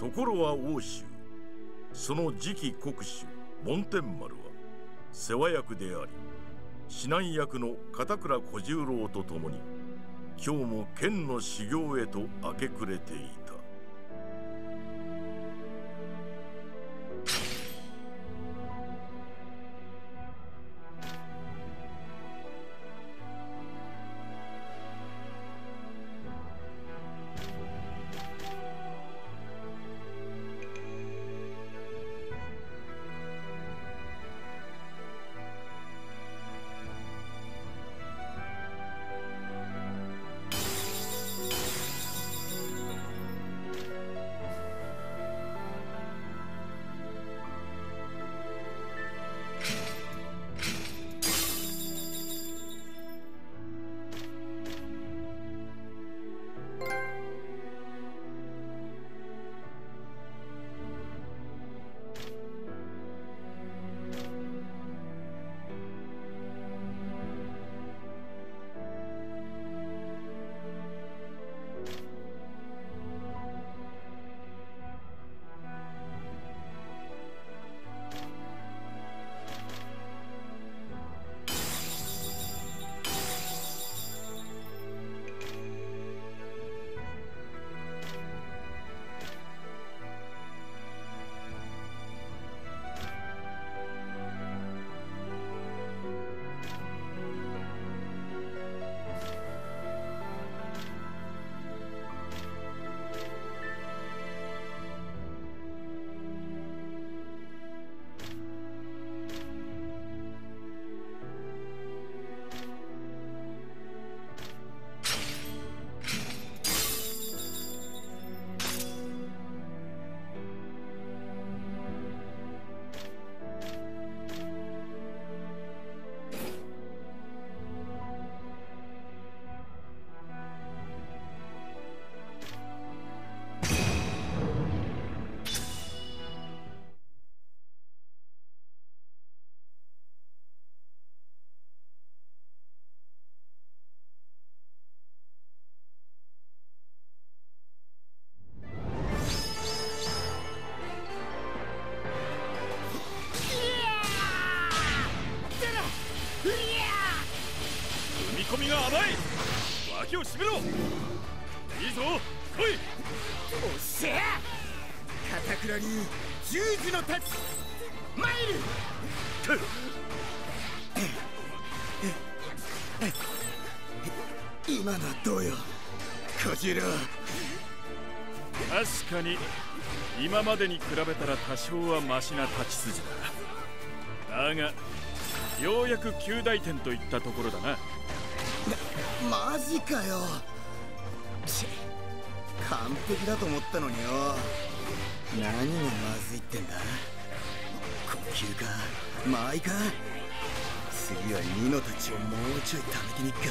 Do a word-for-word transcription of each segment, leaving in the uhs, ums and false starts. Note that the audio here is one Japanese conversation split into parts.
ところは欧州、その次期国主梵天丸は世話役であり指南役の片倉小十郎と共に今日も剣の修行へと明け暮れていた。 込みが甘い。脇を締めろ。いいぞ、来い。 おっしゃ、片倉流十字の太刀参る。今のはどうよ小十郎。 確かに今までに比べたら多少はマシな太刀筋だ。だがようやく及第点といったところだな。 ま、マジかよ。ち完璧だと思ったのによ。何がまずいってんだ。呼吸か間合いか。次はニノたちをもうちょい貯めてみっか。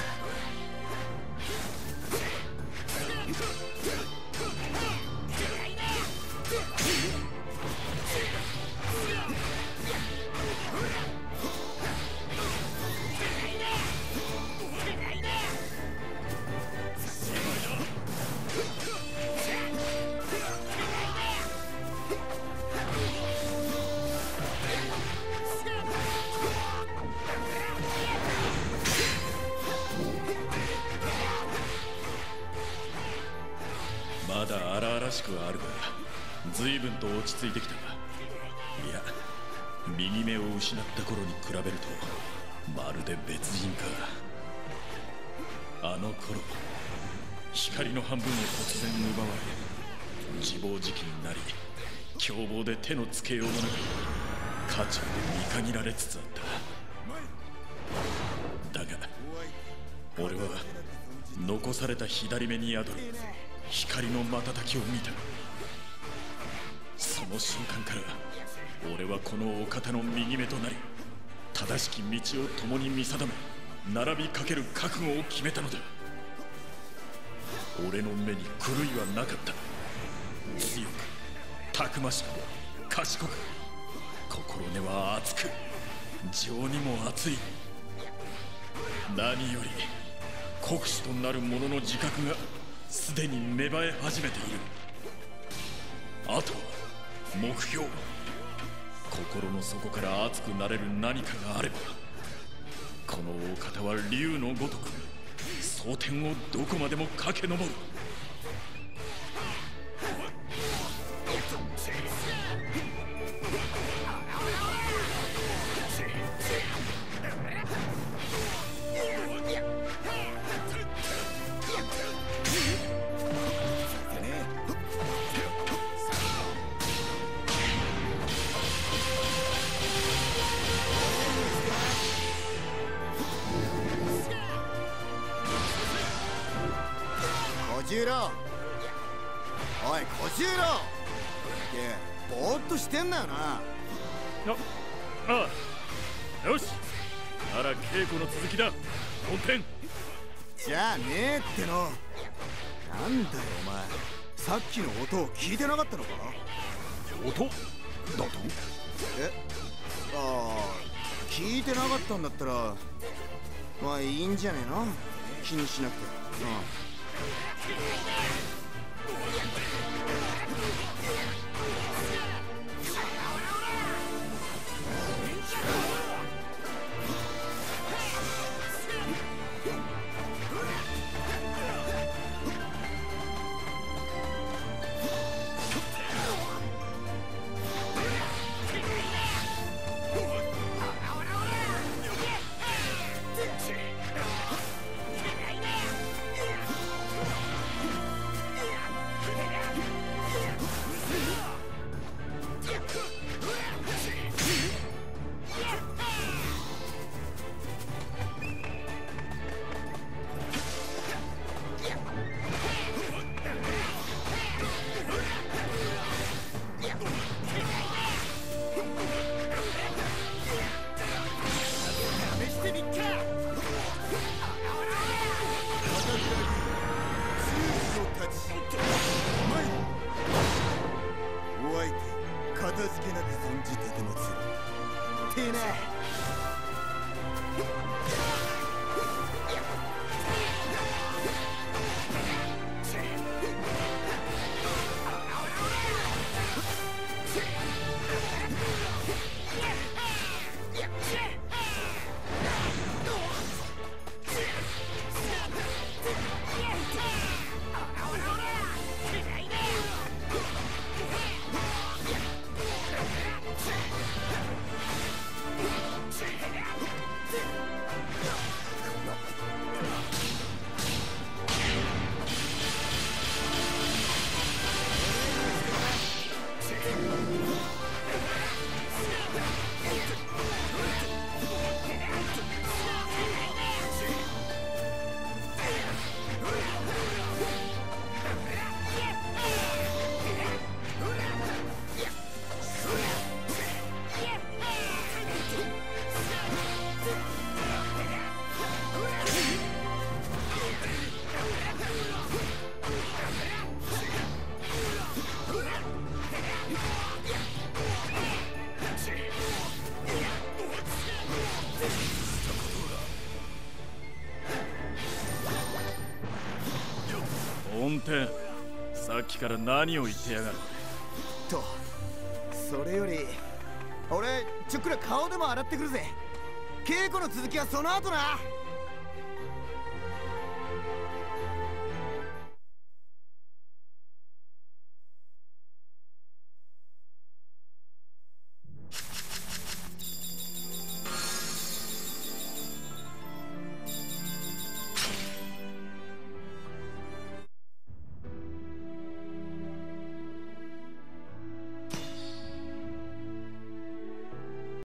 まだ荒々しくはあるが随分と落ち着いてきた。いや、右目を失った頃に比べるとまるで別人か。あの頃光の半分を突然奪われ自暴自棄になり、凶暴で手のつけようもなく家中で見限られつつあった。だが俺は残された左目に宿る光の瞬きを見た。その瞬間から俺はこのお方の右目となり、正しき道を共に見定め並びかける覚悟を決めたのだ。俺の目に狂いはなかった。強くたくましく賢く、心根は熱く情にも熱い。何より国主となる者の自覚がすでに芽生え始めている。 あとは目標。心の底から熱くなれる何かがあれば、この大方は竜のごとく蒼天をどこまでも駆け上る。 小十郎、おい小十郎、いやぼーっとしてんだよな。 ああ、よし、なら稽古の続きだ。本店じゃあねえっての。なんだよお前、さっきの音を聞いてなかったのか。 音だと？ え、ああ、聞いてなかったんだったらまあいいんじゃねえの、気にしなくて。うん。片付けなく存じててもつるてな。 本店、さっきから何を言ってやがると。それより俺ちょっくら顔でも洗ってくるぜ。稽古の続きはその後な。